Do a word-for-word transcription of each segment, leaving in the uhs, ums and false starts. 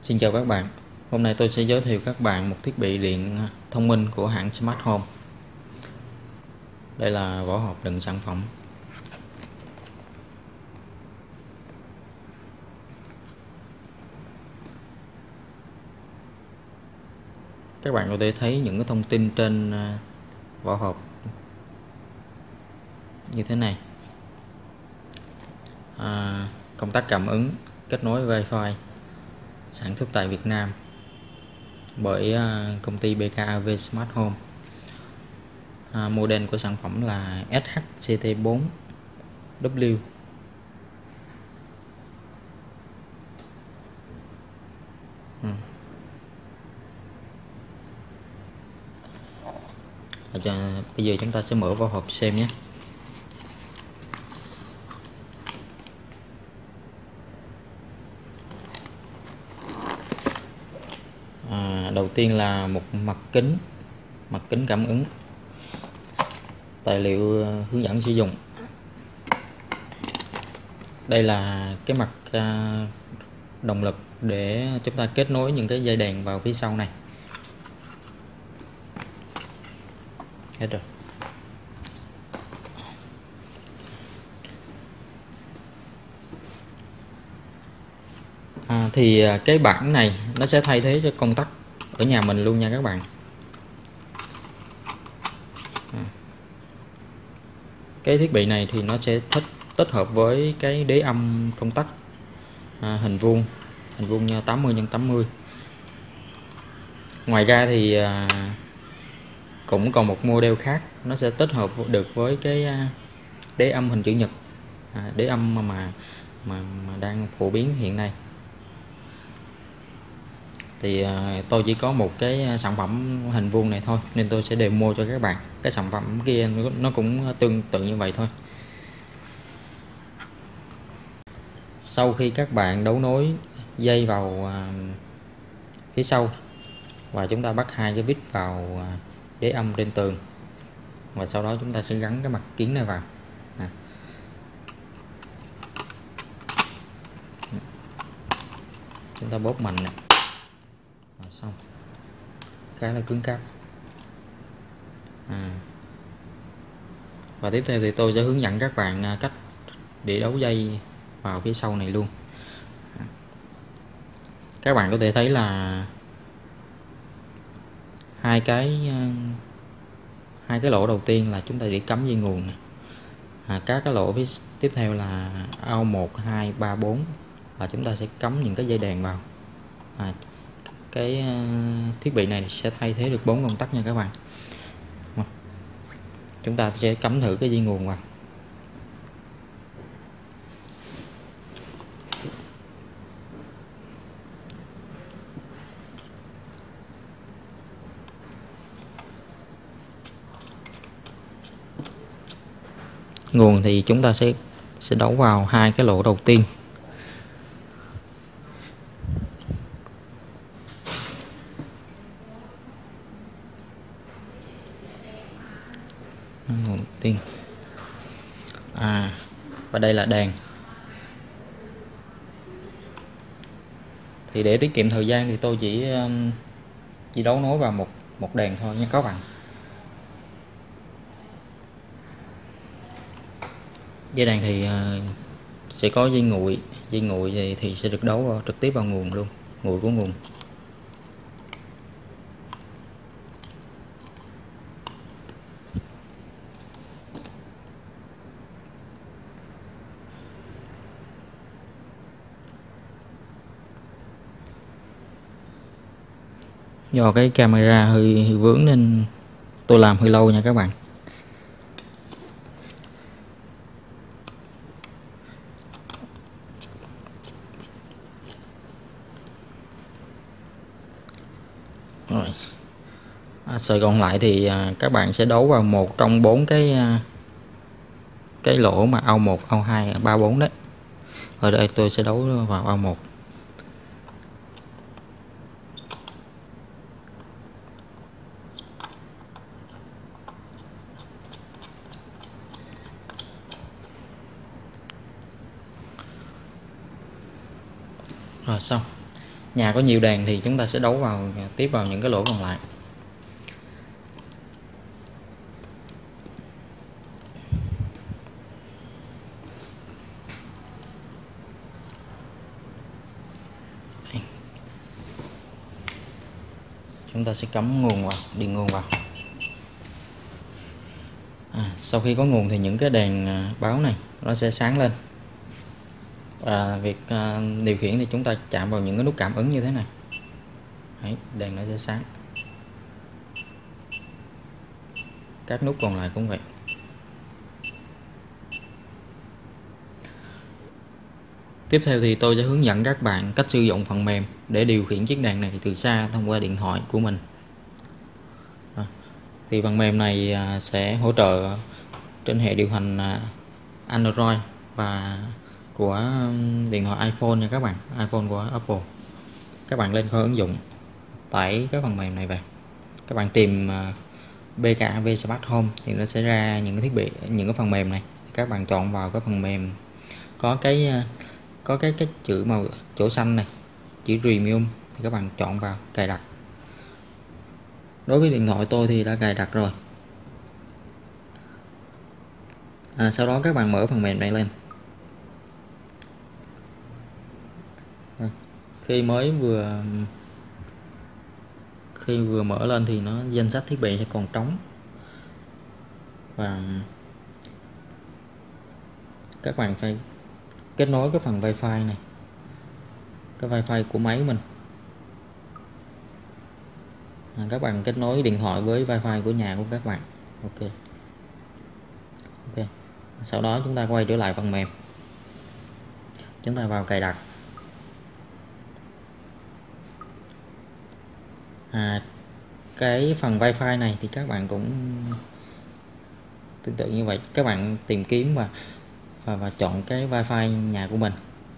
Xin chào các bạn. Hôm nay tôi sẽ giới thiệu các bạn một thiết bị điện thông minh của hãng Smart Home. Đây là vỏ hộp đựng sản phẩm. Các bạn có thể thấy những cái thông tin trên vỏ hộp như thế này. À, công tắc cảm ứng, kết nối Wi-Fi, sản xuất tại Việt Nam bởi công ty bê ca a vê Smart Home. À, model của sản phẩm là ét hát xê tê bốn W. Ừ. À, bây giờ chúng ta sẽ mở vỏ hộp xem nhé. À, đầu tiên là một mặt kính, mặt kính cảm ứng, tài liệu hướng dẫn sử dụng. Đây là cái mặt à, động lực để chúng ta kết nối những cái dây đèn vào phía sau này. Hết rồi. À, thì cái bảng này nó sẽ thay thế cho công tắc ở nhà mình luôn nha các bạn. À, cái thiết bị này thì nó sẽ thích tích hợp với cái đế âm công tắc à, hình vuông hình vuông tám mươi nhân tám mươi. Ngoài ra thì à, cũng còn một model khác, nó sẽ tích hợp được với cái đế âm hình chữ nhật, à, đế âm mà, mà mà mà đang phổ biến hiện nay. Thì à, tôi chỉ có một cái sản phẩm hình vuông này thôi nên tôi sẽ demo cho các bạn. Cái sản phẩm kia nó cũng tương tự như vậy thôi. Sau khi các bạn đấu nối dây vào à, phía sau và chúng ta bắt hai cái vít vào à, đế âm trên tường, và sau đó chúng ta sẽ gắn cái mặt kiến này vào. À. Chúng ta bóp mạnh này. Và xong, cái là cứng cáp. À. Và tiếp theo thì tôi sẽ hướng dẫn các bạn cách để đấu dây vào phía sau này luôn. À. Các bạn có thể thấy là hai cái hai cái lỗ đầu tiên là chúng ta để cắm dây nguồn này. À, các cái lỗ phía tiếp theo là ao một, hai, ba, bốn là chúng ta sẽ cắm những cái dây đèn vào. À, cái uh, thiết bị này sẽ thay thế được bốn công tắc nha các bạn. Chúng ta sẽ cắm thử cái dây nguồn vào. Nguồn thì chúng ta sẽ sẽ đấu vào hai cái lỗ đầu tiên. Nguồn đầu tiên. À, và đây là đèn. Thì để tiết kiệm thời gian thì tôi chỉ chỉ đấu nối vào một một đèn thôi nha các bạn. Dây đèn thì uh, sẽ có dây nguội, dây nguội thì, thì sẽ được đấu vào, trực tiếp vào nguồn luôn, nguội của nguồn. Do cái camera hơi, hơi vướng nên tôi làm hơi lâu nha các bạn. Rồi. À, sợi còn lại thì à, các bạn sẽ đấu vào một trong bốn cái à, cái lỗ mà ao một, ao hai, ba, bốn đấy. Ở đây tôi sẽ đấu vào ao một. Rồi xong. Nhà có nhiều đèn thì chúng ta sẽ đấu vào tiếp vào những cái lỗ còn lại. Chúng ta sẽ cắm nguồn vào, điền nguồn vào. À, sau khi có nguồn thì những cái đèn báo này nó sẽ sáng lên. Và việc uh, điều khiển thì chúng ta chạm vào những cái nút cảm ứng như thế này. Đấy, đèn nó sẽ sáng. Các nút còn lại cũng vậy. Tiếp theo thì tôi sẽ hướng dẫn các bạn cách sử dụng phần mềm để điều khiển chiếc đèn này từ xa thông qua điện thoại của mình. À, thì phần mềm này sẽ hỗ trợ trên hệ điều hành Android và của điện thoại iPhone nha các bạn, iPhone của Apple. Các bạn lên kho ứng dụng, tải cái phần mềm này về. Các bạn tìm bê ca a vê Smart Home thì nó sẽ ra những cái thiết bị, những cái phần mềm này. Các bạn chọn vào cái phần mềm có cái có cái cái chữ màu chỗ xanh này, chữ Premium thì các bạn chọn vào cài đặt. Đối với điện thoại tôi thì đã cài đặt rồi. À, sau đó các bạn mở phần mềm này lên. À, khi mới vừa khi vừa mở lên thì nó danh sách thiết bị sẽ còn trống, và các bạn phải kết nối cái phần Wi-Fi này, cái Wi-Fi của máy mình. À, các bạn kết nối điện thoại với Wi-Fi của nhà của các bạn. Ok. Ok. Sau đó chúng ta quay trở lại phần mềm. Chúng ta vào cài đặt. À, cái phần Wi-Fi này thì các bạn cũng tương tự như vậy. Các bạn tìm kiếm và và, và chọn cái Wi-Fi nhà của mình.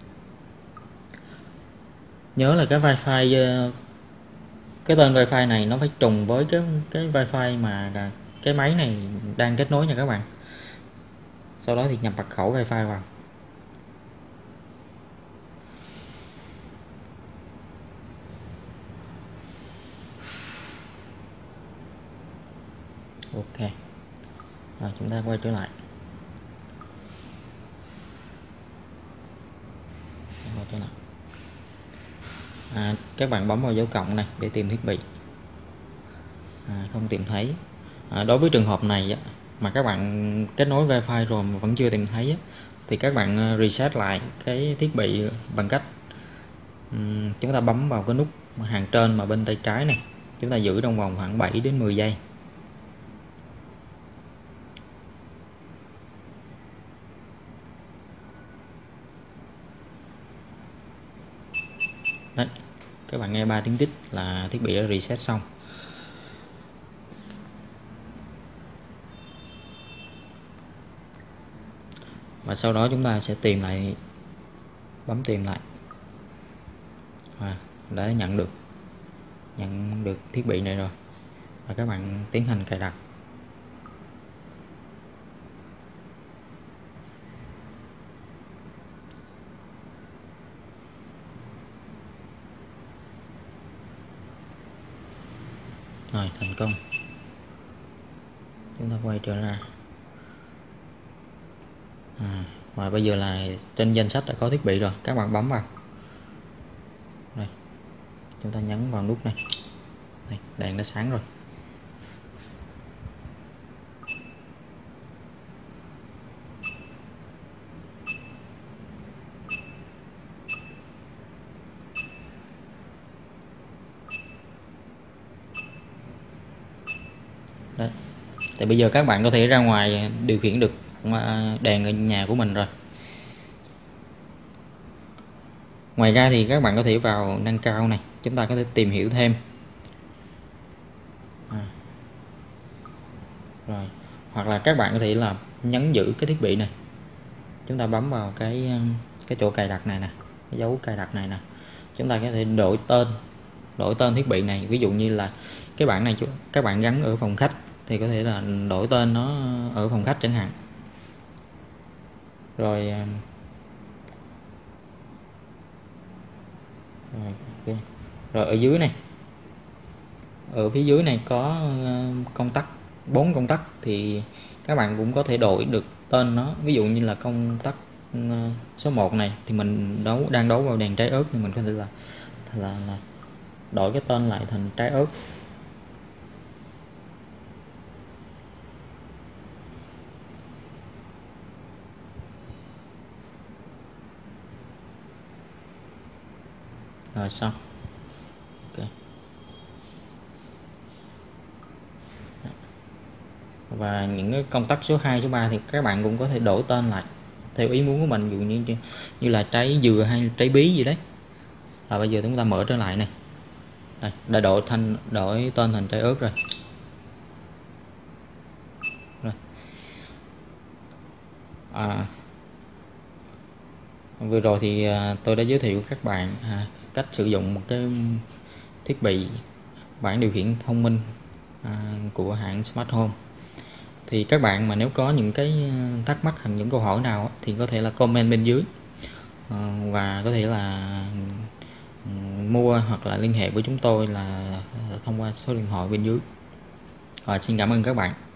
Nhớ là cái Wi-Fi, cái tên Wi-Fi này nó phải trùng với cái cái Wi-Fi mà cái máy này đang kết nối nha các bạn. Sau đó thì nhập mật khẩu Wi-Fi vào. Ok. Rồi chúng ta quay trở lại. Quay trở lại. À, các bạn bấm vào dấu cộng này để tìm thiết bị. À, không tìm thấy. À, đối với trường hợp này á, mà các bạn kết nối Wi-Fi rồi mà vẫn chưa tìm thấy á, thì các bạn reset lại cái thiết bị bằng cách um, chúng ta bấm vào cái nút hàng trên mà bên tay trái này, chúng ta giữ trong vòng khoảng bảy đến mười giây. Đấy, các bạn nghe ba tiếng tích là thiết bị đã reset xong. Và sau đó chúng ta sẽ tìm lại, bấm tìm lại. À, đã nhận được nhận được thiết bị này rồi, và các bạn tiến hành cài đặt. Rồi, thành công. Chúng ta quay trở ra. À, và bây giờ là trên danh sách đã có thiết bị rồi, các bạn bấm vào. Đây, chúng ta nhấn vào nút này. Đây, đèn đã sáng rồi. Đấy. Thì bây giờ các bạn có thể ra ngoài điều khiển được đèn ở nhà của mình rồi. Ngoài ra thì các bạn có thể vào nâng cao này, chúng ta có thể tìm hiểu thêm. À. Rồi, hoặc là các bạn có thể là nhấn giữ cái thiết bị này. Chúng ta bấm vào cái cái chỗ cài đặt này nè, cái dấu cài đặt này nè. Chúng ta có thể đổi tên, đổi tên thiết bị này. Ví dụ như là cái bảng này các bạn gắn ở phòng khách thì có thể là đổi tên nó ở phòng khách chẳng hạn. Rồi Rồi, ok. Rồi ở dưới này, ở phía dưới này có ờ, công tắc, bốn công tắc thì các bạn cũng có thể đổi được tên nó. Ví dụ như là công tắc ờ, số một này thì mình đấu đang đấu vào đèn trái ớt, thì mình có thể là là, là đổi cái tên lại thành trái ớt. Rồi xong. Ok. Và những cái công tắc số hai, số ba thì các bạn cũng có thể đổi tên lại theo ý muốn của mình, ví dụ như như là trái dừa hay trái bí gì đấy. Và bây giờ chúng ta mở trở lại này. Đây, đã đổi thành đổi tên thành trái ớt rồi. Rồi. À, vừa rồi thì à, tôi đã giới thiệu các bạn à, cách sử dụng một cái thiết bị bảng điều khiển thông minh à, của hãng Smart Home. Thì các bạn mà nếu có những cái thắc mắc hoặc những câu hỏi nào thì có thể là comment bên dưới, à, và có thể là mua hoặc là liên hệ với chúng tôi là thông qua số điện thoại bên dưới. Và xin cảm ơn các bạn.